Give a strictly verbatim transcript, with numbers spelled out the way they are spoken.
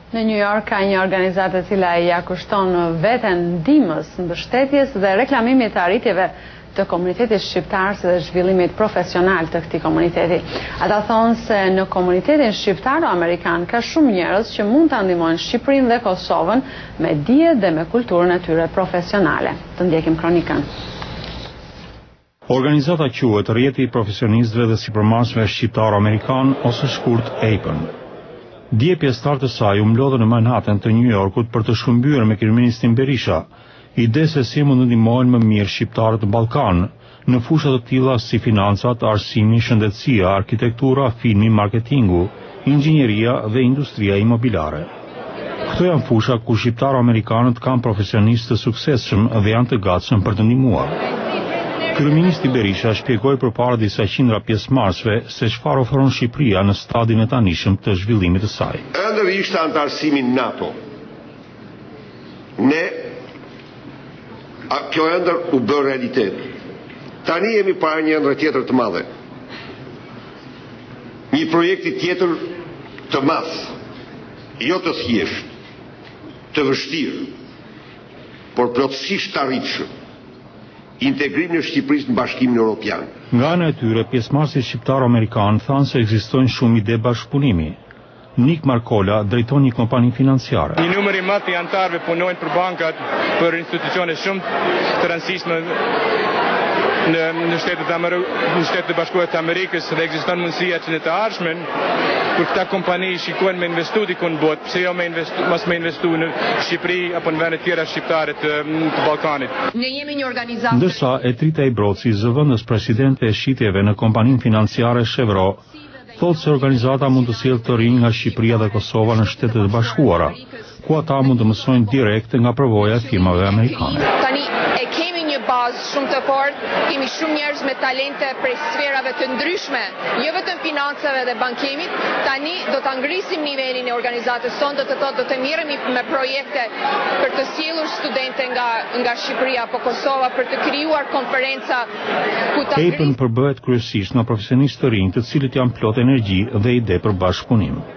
Në New York ka një organizatë e cila ja kushton veten ndihmës, mbështetjes dhe reklamimit të arritjeve të komunitetit shqiptar si dhe zhvillimit profesional të këtij komuniteti. Ata thonë se në komunitetin shqiptaro-amerikan ka shumë njerëz që mund ta ndihmojnë Shqipërinë dhe Kosovën me dije dhe me kulturën e tyre profesionale. Të ndjekim kronikën. Organizata quhet Rrjeti i Profesionistëve dhe Sipërmarrësve Shqiptar-Amerikan ose shkurt A P E N. Dje pjesëtarë të saj u mlodhën në Manhattan të New Yorkut për të shkëmbyer me kryeministin Berisha ide se si mund të ndihmojnë më mirë shqiptarët në Ballkan në fusha të tilla si financat, arsimi, shëndetësia, arkitektura, filmi, marketingu, inxhinieria dhe industria imobiliare. Këto janë fusha ku shqiptar-amerikanët kanë profesionistë të suksesshëm dhe janë të gatshëm për të ndihmuar. Kryeministi Berisha shpjegoi përpara disa qindra pjesëmarrësve se çfarë ofron Shqipëria në stadin e tanishëm të zhvillimit të saj. Ëndër ishte antarësimi në NATO. Ne, a, kjo ëndër u bë realitet. Tani jemi para një ëndër tjetër të madhe. Një projekti tjetër të madh, jo të thjeshtë, të vështirë, por plotësisht të arritshëm. Integrimin e Shqipërisë në Bashkimin Evropian. Nga ana e tyre, pjesëmarrësit shqiptar-amerikanë thanë se ekzistojnë shumë ide bashkëpunimi. Nik Markola drejton një kompani financiare. Një numër i madh të anëtarëve punojnë për bankat, për institucione shumë të rëndësishme në në shtetet në shtetet e bashkuara të Amerikës dhe ekziston mundësia që në të ardhmen kur këta kompani shikojnë me investu diku në botë, pse jo me investu, mos me investu në Shqipëri apo në vende tjera shqiptare të, të Ballkanit. Ne jemi një organizatë. Ndërsa Etrita Ibroci, zëvendës presidente e shitjeve në kompaninë financiare Chevro, thotë se organizata mund të sjellë të rinj nga Shqipëria dhe Kosova në Shtetet e Bashkuara, ku ata mund të mësojnë direkt nga përvoja e firmave amerikane. Tani e kemi një bazë shumë të fortë, kemi shumë njerëz me talente prej sferave të ndryshme, jo vetëm financave dhe bankimit. Tani do ta ngrisim nivelin e organizatës sonë, do të thotë do të mirëmi me projekte për të sjellur studente nga nga Shqipëria apo Kosova për të krijuar konferenca ku ta A P E N përbëhet kryesisht nga profesionistë të rinj, të cilët janë plot energji dhe ide për bashkëpunim.